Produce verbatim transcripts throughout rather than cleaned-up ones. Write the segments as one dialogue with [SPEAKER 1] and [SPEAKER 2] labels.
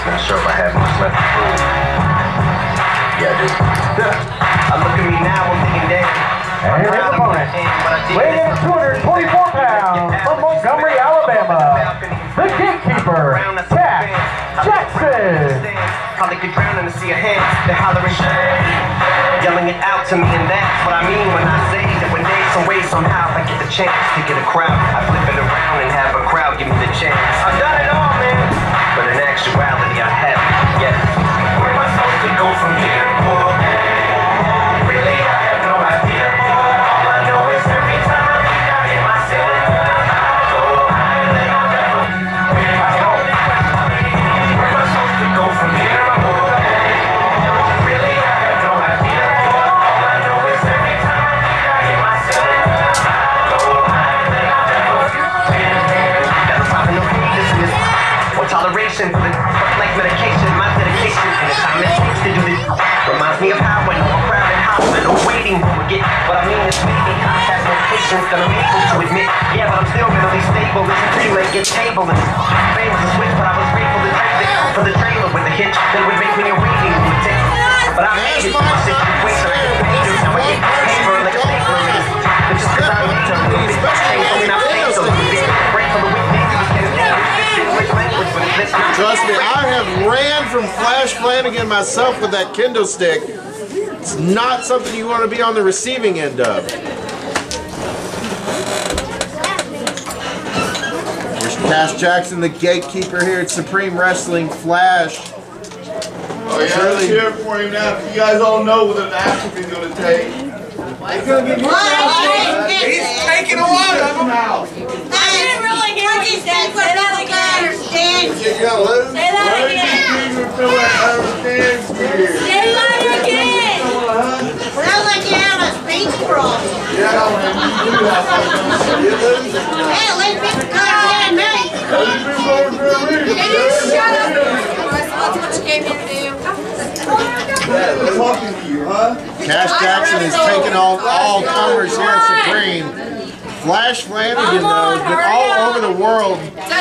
[SPEAKER 1] Not sure if I have much left to prove. Yeah, I do. I look at me now, I'm thinking, damn.
[SPEAKER 2] And here is the opponent, weighing in at two hundred twenty-four pounds, from Montgomery, Alabama, the gatekeeper, Cash Jackson.
[SPEAKER 1] Probably could drown in the sea of hands, they're hollering, yelling it out to me, and that's what I mean when I say that one day, some way, somehow, if I get the chance to get a crowd, I flip it around and have a crowd give me the chance. I've done it all, man, but in actuality, I haven't yet. Where am I supposed to go from here? Really, I have no idea. All I know is every time I think I hit myself, I go higher than I'll ever. Where am I going? Where am I supposed to go from here? Really, I have no idea. All I know is every time I think I hit myself, I go higher than I'll ever. That's probably no heedlessness or toleration for the like medication, my dedication, and the time it takes to do this reminds me of how when I'm crowded house, I know waiting to forget what I mean is maybe I have no patience that I'm able to admit. Yeah, but I'm still mentally stable. It's a three-leg get table and fame was a switch, but I was grateful to trade it for the trailer with the hitch that would make me a waiting to take. But I made it to a situation I could pay to. Now I get paper like a stapler. But just cause I need to move it, change the way I say so. Break for the weekdays,
[SPEAKER 3] trust me, I have ran from Flash Flanagan myself with that kendo stick. It's not something you want to be on the receiving end of. There's Cash Jackson, the gatekeeper here at Supreme Wrestling. Flash.
[SPEAKER 4] Oh yeah, let's hear it for him now. You guys all know what an African's going to take. It's going to be He's taking a lot of them out.
[SPEAKER 5] I didn't really hear what you said. Say that again.
[SPEAKER 4] Say
[SPEAKER 5] that again. Say that again. Sounds like you have a speech problem.
[SPEAKER 4] Yeah, you do have something.
[SPEAKER 5] Hey, let me come in, man. Can you shut up? That's what you came here to do.
[SPEAKER 4] Yeah, they're talking to you, huh?
[SPEAKER 3] Cash Jackson is taking all, all comers here at Supreme. Flash Flanagan, though, has been all over the world.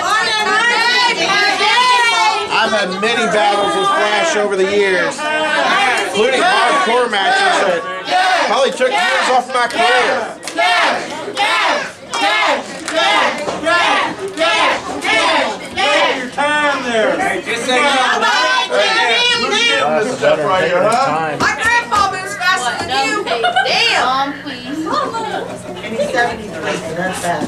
[SPEAKER 3] I've had many battles with Flash over the years, including hardcore matches that probably took years off my career.
[SPEAKER 4] Take your time there. Hey, just say
[SPEAKER 2] That's right here, huh?
[SPEAKER 5] My grandpa moves faster than you. Damn. Please.
[SPEAKER 6] And he's seventy-three, that's bad.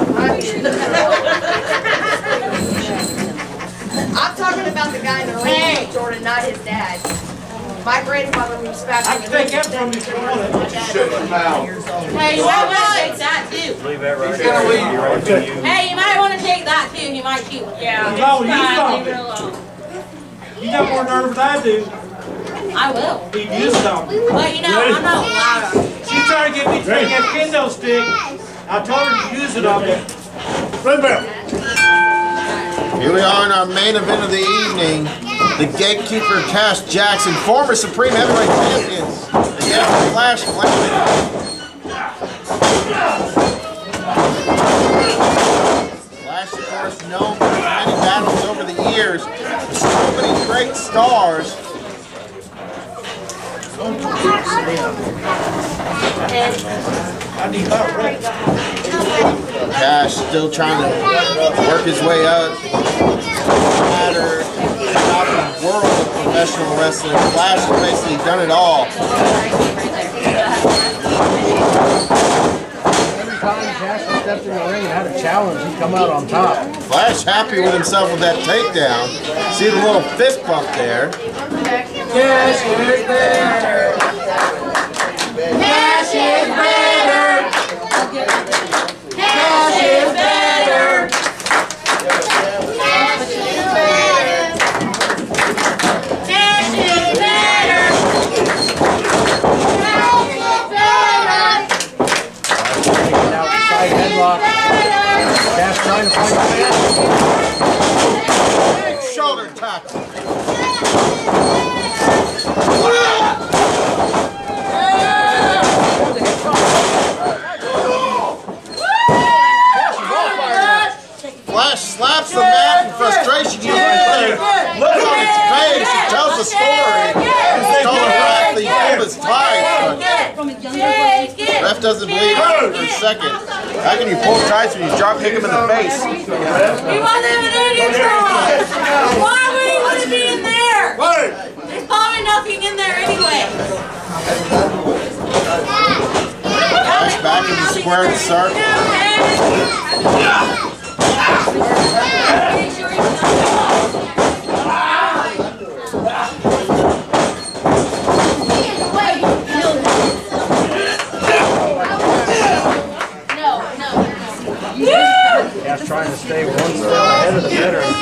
[SPEAKER 5] I'm talking about the guy in the ring, Jordan, not his dad. My grandfather moves faster
[SPEAKER 4] I can take that from you if you want it. Shut your mouth.
[SPEAKER 7] Hey, you might want to take that too.
[SPEAKER 4] Leave that right there.
[SPEAKER 7] Hey, you might want to take that too. He might shoot. Yeah.
[SPEAKER 4] No, you
[SPEAKER 7] Fine,
[SPEAKER 4] stop
[SPEAKER 7] leave
[SPEAKER 4] it.
[SPEAKER 7] it alone.
[SPEAKER 4] You got more nerve than I do.
[SPEAKER 7] I will.
[SPEAKER 4] He used them.
[SPEAKER 7] But you know, I'm not allowed to.
[SPEAKER 4] She's trying to get me to take that kendo stick. I told her to use it on me. Red belt.
[SPEAKER 3] Here we are in our main event of the evening. The gatekeeper, Cash Jackson, former Supreme Heavyweight Champions, against Flash Flanagan. Flash, of course, known for his many battles over the years. So many great stars. Cash still trying to work his way up. Matter, top of the world of professional wrestling. Flash has basically done it all.
[SPEAKER 2] Every time Cash has stepped in the ring and had a challenge, he'd come out on top.
[SPEAKER 3] Flash happy with himself with that takedown. See the little fist bump there.
[SPEAKER 4] Cash is better.
[SPEAKER 5] Cash is better. Cash is better. Cash is better. Cash is better.
[SPEAKER 2] Taking out the side headlock. Cash trying to fight the man.
[SPEAKER 3] Shoulder tackle. Flash slaps the mat in frustration. You look on his face. the story. He stole a ref, he pulled his tights. Ref doesn't believe it for a second. How can you pull tights when you drop kick him in the face?
[SPEAKER 7] He wasn't even in Detroit. Why would he want to be in there? There's probably nothing in there anyway.
[SPEAKER 3] Flash back in the square circle.
[SPEAKER 2] Cash trying to stay one step ahead of the veteran.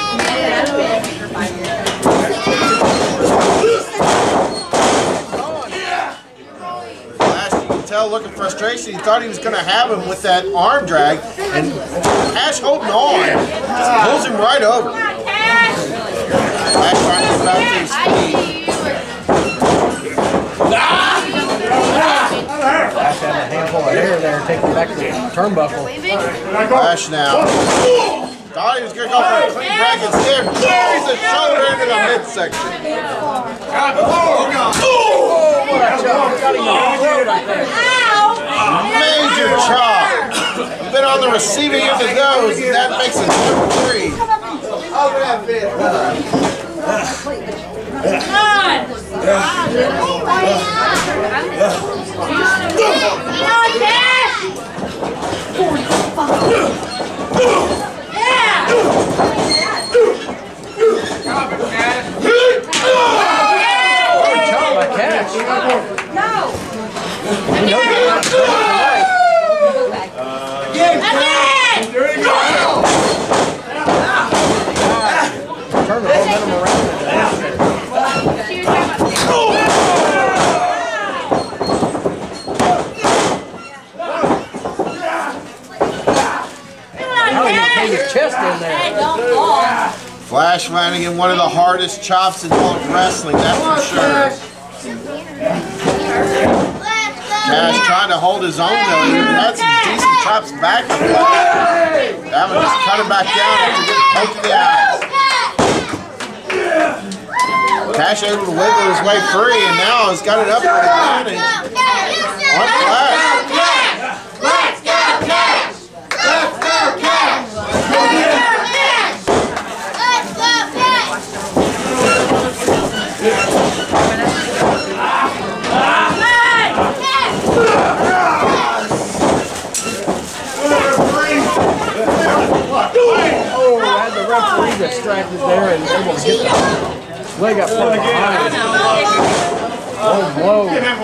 [SPEAKER 3] Flash, you can tell, looking frustration. He thought he was going to have him with that arm drag, and Cash holding on just pulls him right over. Flash trying to get back to his speed.
[SPEAKER 2] Flash had a handful of hair there, taking it back to the turnbuckle.
[SPEAKER 3] Flash now. Thought he was going to go for a clean drag instead. Carries the shoulder into the midsection. Major chop. You've been on the receiving end of those, and that makes it number three.
[SPEAKER 7] Come on!
[SPEAKER 2] Turn the momentum around. His chest in there.
[SPEAKER 7] Hey, don't fall.
[SPEAKER 3] Flash Flanagan, one of the hardest chops in all of wrestling, that's for sure. Cash trying to hold his own though. He had some decent chops back. That one just cut him back down after getting poked in the eyes. Cash able to wiggle his way free, and now has got an upward advantage on Flash.
[SPEAKER 5] Let's go, Cash! Let's go, Cash! Let's go, Cash! Let's go, Cash!
[SPEAKER 2] Oh, I had the referee distracted there and able to get the leg up from behind. Oh, blow.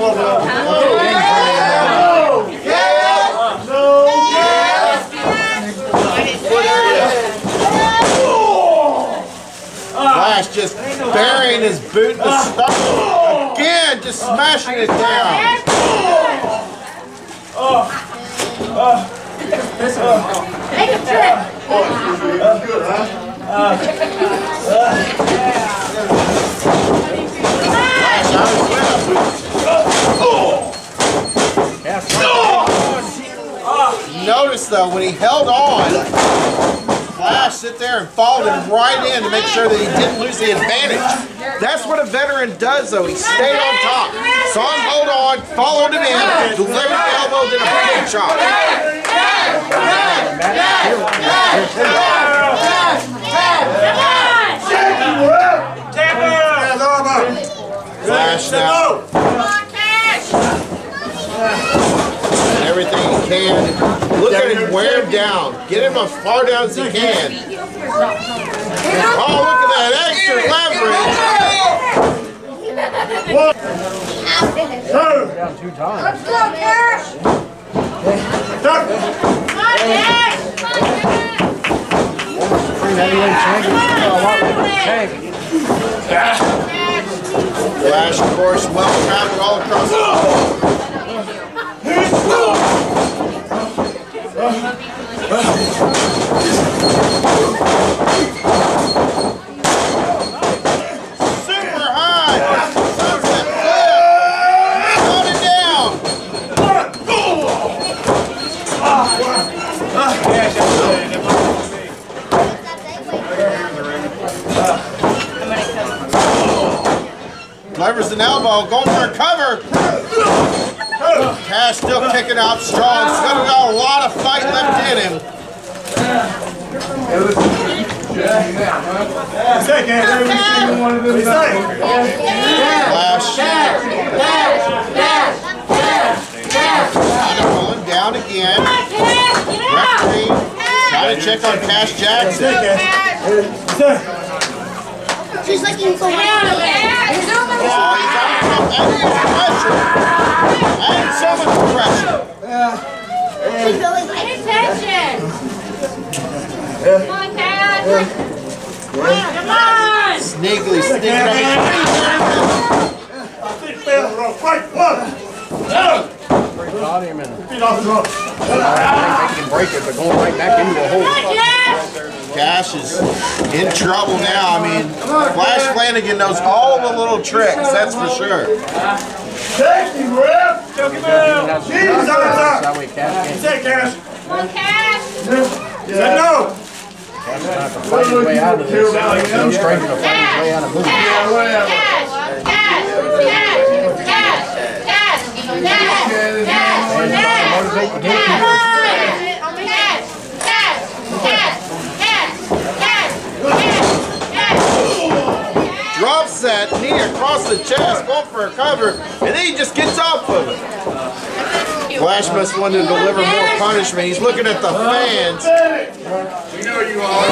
[SPEAKER 3] Flash just burying his boot in the stomach. Again, just smashing it down.
[SPEAKER 5] Make a trip!
[SPEAKER 3] Flash out his left. Notice though, when he held on, Flash sit there and followed him right in to make sure that he didn't lose the advantage. That's what a veteran does though, he stayed on top. Saw him hold on, followed him in, delivered the elbow, then a big chop. Flash now. Everything he can. Look at him wear him down. Get him as far down as he can. Oh, look at that extra leverage.
[SPEAKER 2] Down two times.
[SPEAKER 5] Let's go, Cash! Come on, Cash!
[SPEAKER 2] Supreme Heavyweight Champion. A lot like the tank.
[SPEAKER 3] Flash, of course, well traveled all across the super high! Sunset flip! Hold it down! Levers an elbow, going for a cover. Cash still kicking out strong. He's got a lot of fight left in him. Flash. Kind of rolling down again. Referee trying to check on Cash Jackson.
[SPEAKER 5] She's like in so much
[SPEAKER 3] Oh, he's under pressure. And so much pressure.
[SPEAKER 5] She's really like
[SPEAKER 7] Pay attention. Come on, Cat. Come on.
[SPEAKER 3] Sneakily sneaking up. Cash is in trouble now. I mean, Flash Flanagan knows all the little tricks, that's for sure.
[SPEAKER 4] Take him, ref! Choke him out! Jesus on the top! Say, Cash!
[SPEAKER 7] Come on, Cash.
[SPEAKER 4] Say no!
[SPEAKER 8] Find his way out of this. No stranger to find his way out of moving.
[SPEAKER 7] Cash. Cash. Cash. Cash. Cash. Cash. Cash.
[SPEAKER 3] Drop set, knee across the chest, going for a cover, and then he just gets off of it. Flash must want to deliver more punishment. He's looking at the fans.
[SPEAKER 4] You know you are.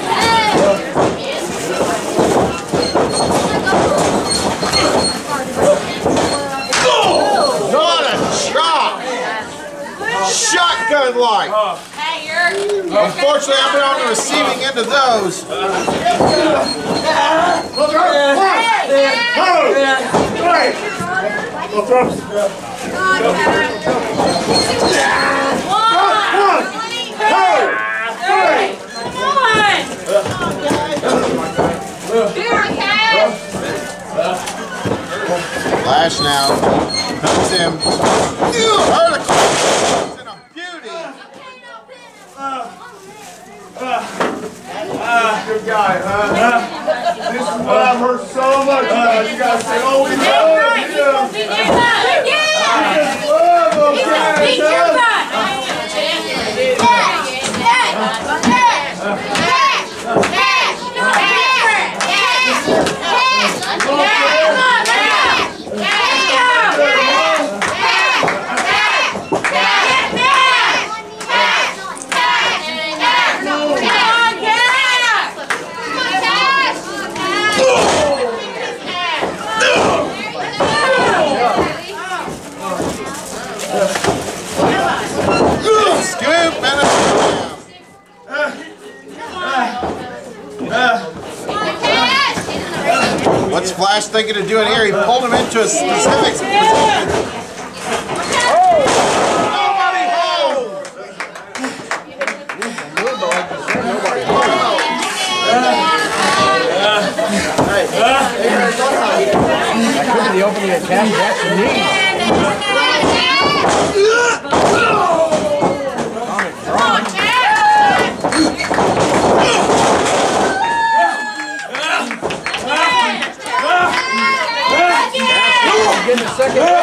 [SPEAKER 3] What a shot! Shotgun like.
[SPEAKER 7] Hey, you're.
[SPEAKER 3] Unfortunately, I've been on the receiving end of those. Flash now. Comes him. Vertical. It's in a beauty.
[SPEAKER 4] Good guy, huh? This is what I've heard so much about. You guys say, oh, we love him.
[SPEAKER 7] Beat your butt!
[SPEAKER 3] Scoop and a What's Flash thinking of doing here? He pulled him into a specific position. Nobody home!
[SPEAKER 8] That could be the opening of Cash Jackson knee. Getting the second one.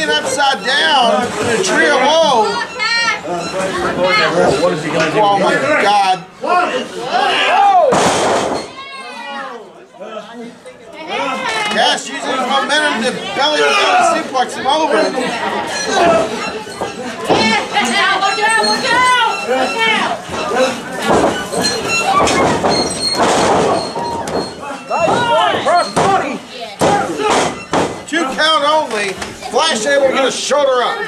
[SPEAKER 3] laying upside down in a trio hold.
[SPEAKER 8] What is he going to do?
[SPEAKER 3] Oh my God. Cash using his momentum to belly to belly suplex him over.
[SPEAKER 7] Watch out, watch out, watch out! Watch out!
[SPEAKER 2] Cross twenty.
[SPEAKER 3] Two count only. Flash able to get a shoulder up.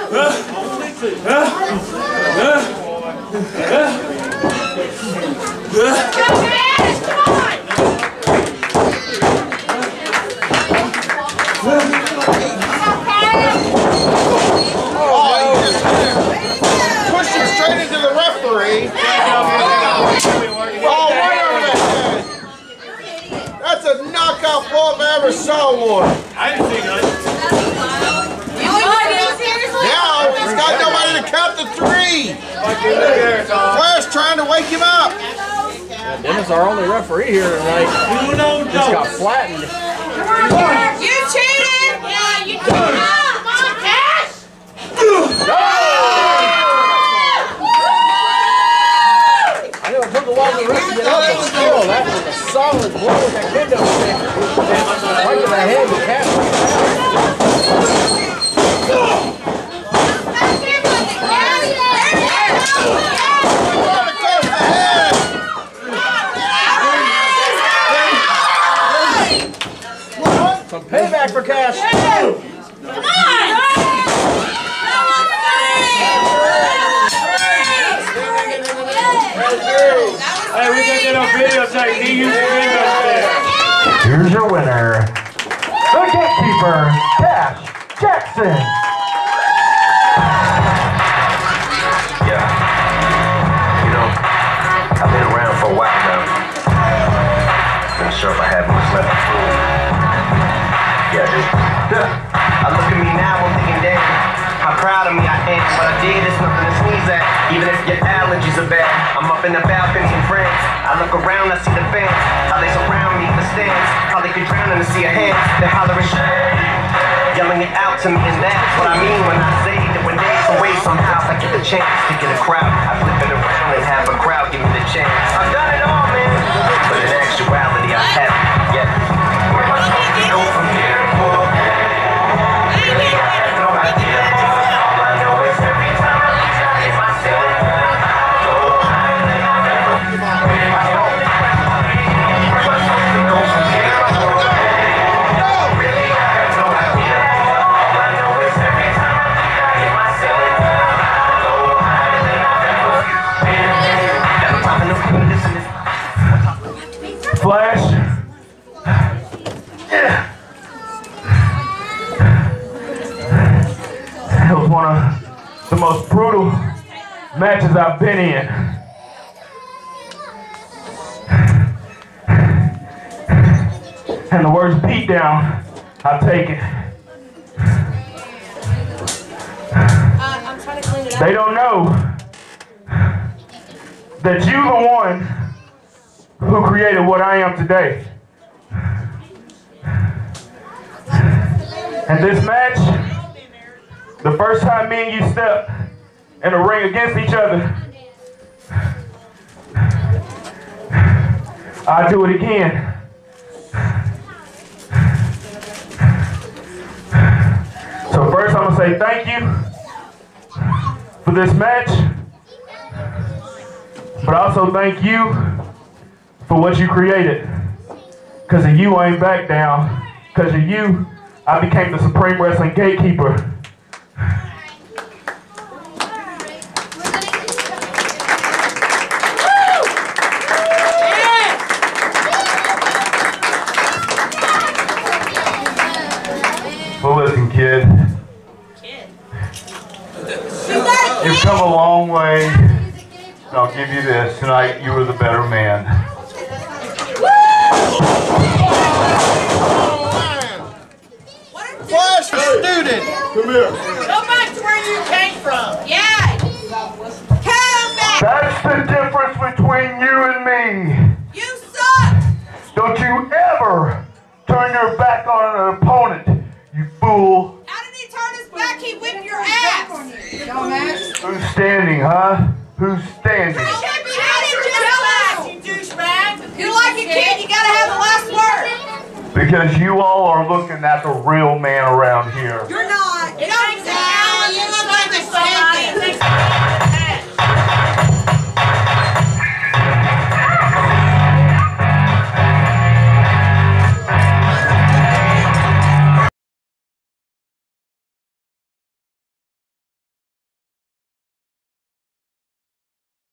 [SPEAKER 3] Pushed him straight into the referee. Oh, right over the head. That's a knockout blow if I ever saw one.
[SPEAKER 4] I didn't see none.
[SPEAKER 3] Now he's got nobody to count to three. Flash trying to wake him up.
[SPEAKER 8] Yeah, Dennis, our only referee here tonight, just got flattened.
[SPEAKER 7] You cheated! Yeah, you cheated! Come on, Cash!
[SPEAKER 8] I know it took a while for Rick to get up, but still, that was a solid blow with that kendo stick. Right to the head, the cat. Some payback for Cash.
[SPEAKER 7] Come on!
[SPEAKER 4] Hey, we got that on video saying he used the window there.
[SPEAKER 2] Here's your winner, the gatekeeper, Cash Jackson.
[SPEAKER 1] Yeah. You know, I've been around for a while now. Not sure if I have much left. Yeah, dude. I look at me now, I'm thinking, damn, how proud of me I am. What I did is nothing to sneeze at. Even if your allergies are bad, I'm up in the balcony in France. I look around, I see the fans, how they surround me in the stands. How they could drown in the sea of hands. They're hollering shit, yelling it out to me, and that's what I mean when I say that when days away somehow I get the chance to get a crowd. I flip it around and have a crowd give me the chance. I've done it all, man, but in actuality I haven't yet. Where am I supposed to go from here?
[SPEAKER 2] Flash. It was one of the most brutal matches I've been in. And the words beat down, I take it. They don't know that you the one who created what I am today. And this match, the first time me and you stepped in a ring against each other, I'll do it again. So first I'm gonna say thank you for this match, but also thank you for what you created. Because of you, I ain't back down. Because of you, I became the Supreme Wrestling Gatekeeper. Well, listen, kid. You've come a long way. And I'll give you this. Tonight, you were the better man.
[SPEAKER 3] Flash student.
[SPEAKER 4] Come here.
[SPEAKER 7] Go back to where you came from. Yeah. Come back.
[SPEAKER 2] That's the difference between you and me.
[SPEAKER 7] You suck.
[SPEAKER 2] Don't you ever turn your back on an opponent, you fool.
[SPEAKER 7] How did he turn his back? He
[SPEAKER 4] Huh? Who's standing?
[SPEAKER 7] You're like a kid, you gotta have the last word.
[SPEAKER 4] Because you all are looking at the real man around here.
[SPEAKER 7] You're not.